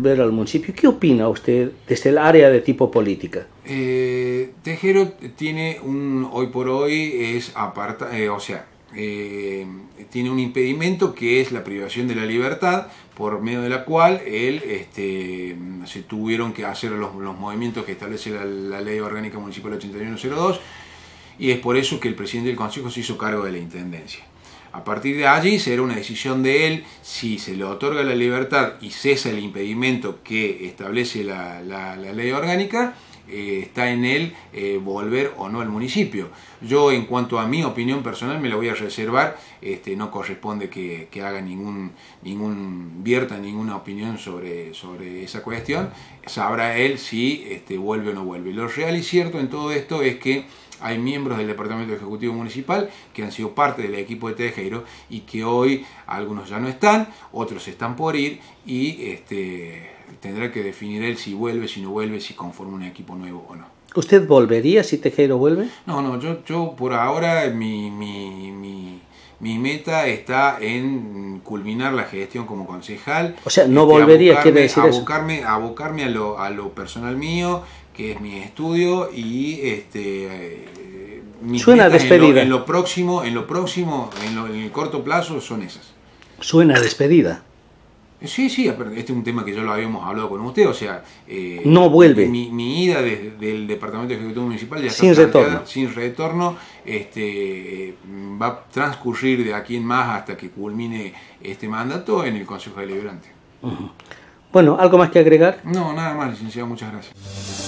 volver al municipio. ¿Qué opina usted desde el área de tipo política? Tejero tiene hoy por hoy tiene un impedimento que es la privación de la libertad, por medio de la cual él se tuvieron que hacer los movimientos que establece la Ley Orgánica Municipal 8102, y es por eso que el presidente del Consejo se hizo cargo de la Intendencia. A partir de allí será una decisión de él si se le otorga la libertad y cesa el impedimento que establece la ley orgánica. Está en él volver o no al municipio. Yo, en cuanto a mi opinión personal, me la voy a reservar. No corresponde que haga vierta ninguna opinión sobre esa cuestión. Sabrá él si vuelve o no vuelve. Lo real y cierto en todo esto es que hay miembros del Departamento Ejecutivo Municipal que han sido parte del equipo de Tejero y que hoy algunos ya no están, otros están por ir, y tendrá que definir él si vuelve, si no vuelve, si conforma un equipo nuevo o no. ¿Usted volvería si Tejero vuelve? No, yo por ahora mi meta está en culminar la gestión como concejal. O sea, no volvería, quiere decir eso. Abocarme a lo personal mío, que es mi estudio, y mis suena metas despedida. En el corto plazo son esas. Suena despedida. Sí, este es un tema que ya lo habíamos hablado con usted, o sea, no vuelve. Mi ida del Departamento Ejecutivo Municipal ya sin está retorno. Sin retorno. Va a transcurrir de aquí en más hasta que culmine este mandato en el Consejo Deliberante. Bueno, ¿algo más que agregar? No, nada más, licenciado, muchas gracias.